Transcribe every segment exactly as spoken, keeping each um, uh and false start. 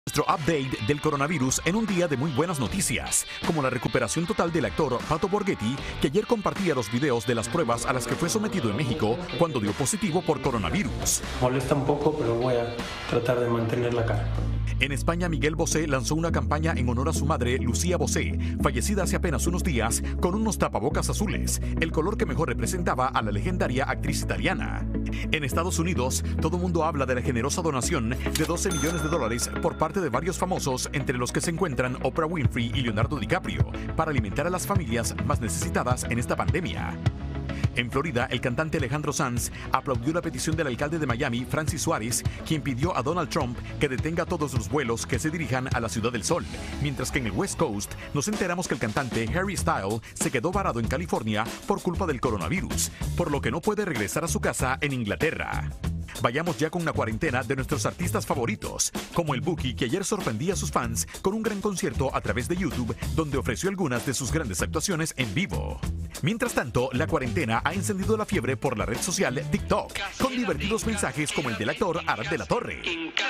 Nuestro update del coronavirus en un día de muy buenas noticias, como la recuperación total del actor Pato Borghetti, que ayer compartía los videos de las pruebas a las que fue sometido en México cuando dio positivo por coronavirus. Molesta un poco, pero voy a tratar de mantener la cara. En España, Miguel Bosé lanzó una campaña en honor a su madre, Lucía Bosé, fallecida hace apenas unos días, con unos tapabocas azules, el color que mejor representaba a la legendaria actriz italiana. En Estados Unidos, todo mundo habla de la generosa donación de doce millones de dólares por parte de varios famosos, entre los que se encuentran Oprah Winfrey y Leonardo DiCaprio, para alimentar a las familias más necesitadas en esta pandemia. En Florida, el cantante Alejandro Sanz aplaudió la petición del alcalde de Miami, Francis Suárez, quien pidió a Donald Trump que detenga todos los vuelos que se dirijan a la Ciudad del Sol. Mientras que en el West Coast nos enteramos que el cantante Harry Styles se quedó varado en California por culpa del coronavirus, por lo que no puede regresar a su casa en Inglaterra. Vayamos ya con una cuarentena de nuestros artistas favoritos, como el Buki, que ayer sorprendía a sus fans con un gran concierto a través de YouTube, donde ofreció algunas de sus grandes actuaciones en vivo. Mientras tanto, la cuarentena ha encendido la fiebre por la red social TikTok, con divertidos mensajes como el del actor Arad de la Torre.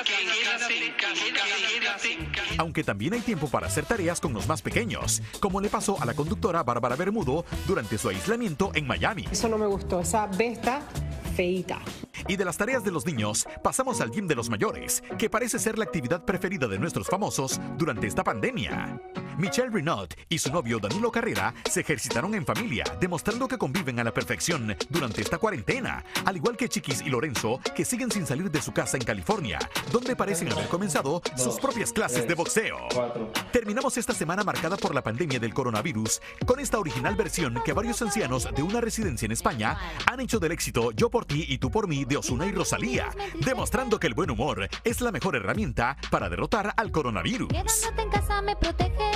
Aunque también hay tiempo para hacer tareas con los más pequeños, como le pasó a la conductora Bárbara Bermudo durante su aislamiento en Miami. Eso no me gustó, esa besta feíta. Y de las tareas de los niños, pasamos al gym de los mayores, que parece ser la actividad preferida de nuestros famosos durante esta pandemia. Michelle Renaud y su novio Danilo Carrera se ejercitaron en familia, demostrando que conviven a la perfección durante esta cuarentena, al igual que Chiquis y Lorenzo, que siguen sin salir de su casa en California, donde parecen haber comenzado sus propias clases de boxeo. Terminamos esta semana marcada por la pandemia del coronavirus, con esta original versión que varios ancianos de una residencia en España han hecho del éxito Yo por ti y tú por mí de Ozuna y Rosalía, demostrando que el buen humor es la mejor herramienta para derrotar al coronavirus. Quedándote en casa me proteges.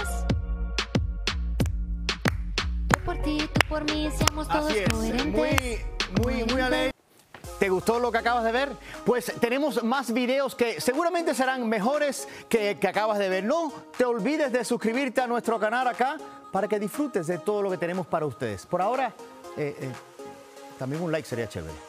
Yo por ti, tú por mí, seamos todos Así es, coherentes. muy, muy, muy alegre. ¿Te gustó lo que acabas de ver? Pues tenemos más videos que seguramente serán mejores que, que acabas de ver. No te olvides de suscribirte a nuestro canal acá para que disfrutes de todo lo que tenemos para ustedes. Por ahora, eh, eh, también un like sería chévere.